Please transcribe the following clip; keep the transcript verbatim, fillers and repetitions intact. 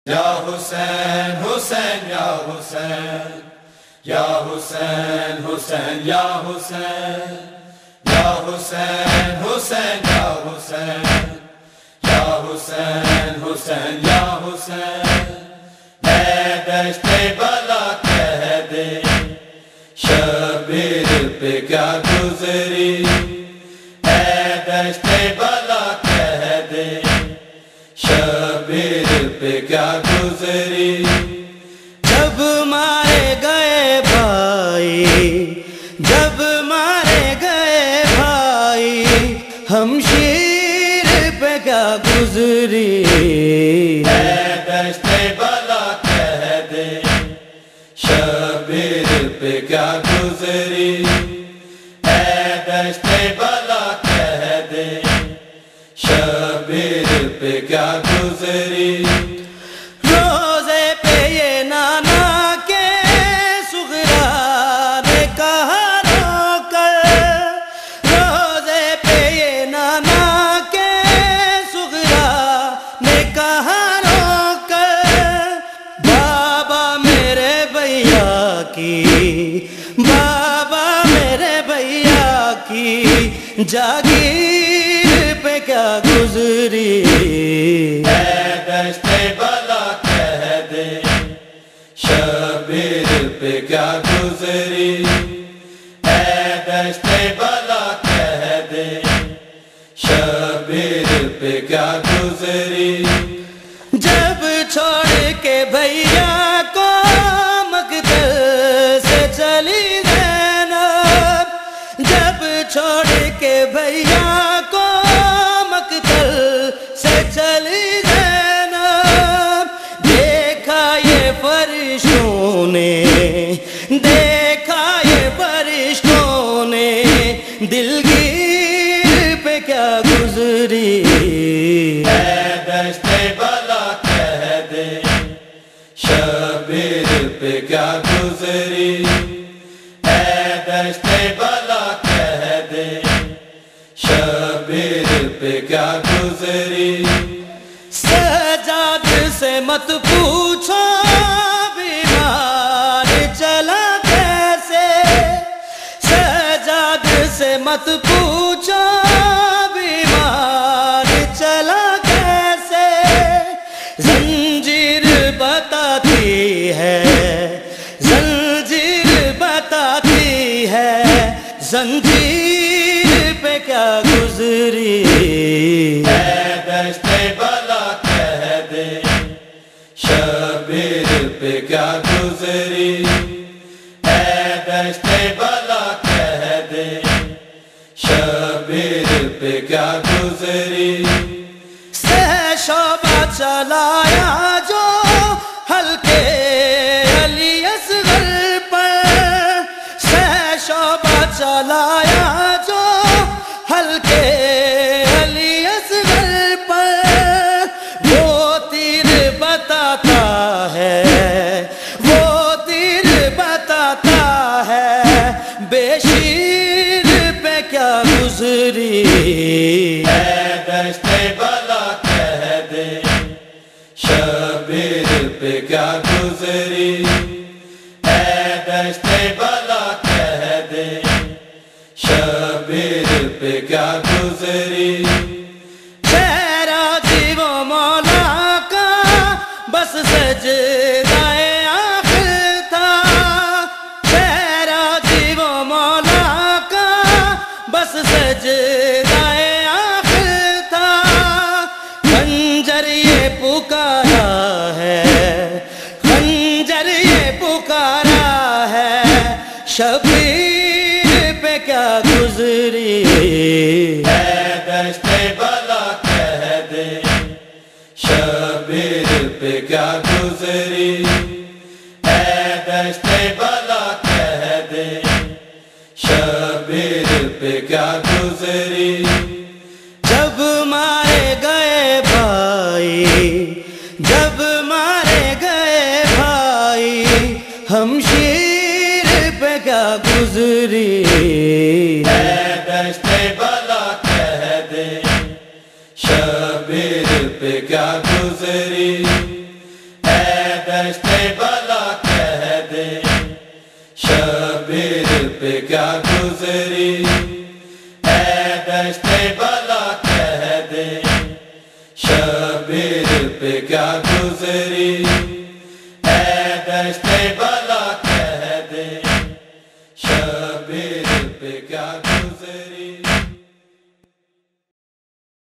یا حسین حسین یا حسین یا حسین حسین یا حسین یا حسین حسین یا حسین یا حسین حسین یا حسین اے دشت بلا کہہ دے شبیر پہ کیا گزری اے دشت بلا کہہ دے شبیر پہ کیا گزری جب مارے گئے بھائی جب مارے گئے بھائی ہمشیر پہ کیا گزری اے دشت بلا کہہ دے شبیر پہ کیا گزری اے دشت بلا کہہ دے شبیر پہ کیا گزری روزے پہ یہ نانا کے سغرا نے کہا رو کر روزے پہ یہ نانا کے سغرا نے کہا رو کر بابا میرے بھیا کی بابا میرے بھیا کی جاگیر پہ کیا گزری اے دشت بلا کہہ دے شبیر پہ کیا گزری اے دشت بلا کہہ دے شبیر پہ کیا گزری جب چھوڑ کے بھیا کو مقتل سے چلی زینب جب چھوڑ کے بھیا کو مقتل سے چلی زینب دیکھا یہ فرشتوں نے دیکھا یہ فرشتوں نے دلگیر پہ کیا گزری اے دشت بلا کہہ دے شبیر پہ کیا گزری اے دشت بلا کہہ دے شبیر پہ کیا گزری سجاد سے مت پوچھو بیمار چلا کیسے سجاد سے مت پوچھو بیمار چلا کیسے زنجیر بتاتی ہے زنجیر بتاتی ہے زنجیر پہ کیا گزری اے دشت بلا کہہ دے شبیر پہ کیا گزری اے دشت بلا کہہ دے شبیر پہ کیا گزری سہ شعبہ چلایا جو ہلکے علی اصغر پر سہ شعبہ چلایا جو ہلکے علی اصغر پر وہ تیر بتاتا ہے وہ تیر بتاتا ہے بے شیر پہ کیا گزری اے دشت بلا کہہ دے شبیر پہ کیا گزری اے دشت بلا کہہ دے شبیر پہ کیا گزری چہرہ جی وہ مولا کا بس سجدائے آخر تھا چہرہ جی وہ مولا کا بس سجدائے آخر تھا خنجر یہ پکارا ہے خنجر یہ پکارا ہے شبیر پہ کیا گزری اے دشت بلا کہہ دے شبیر پہ کیا گزری اے دشت بلا کہہ دے شبیر پہ کیا گزری جب مارے گئے بھائی جب مارے گئے بھائی ہمشیر پہ کیا گزری اے دشت بلا کہہ دے شبیر پہ کیا گزری دشت بلا کہہ دے شبیر پہ کیا گزری اے دشت بلا کہہ دے شبیر پہ کیا گزری اے دشت بلا کہہ دے شبیر پہ کیا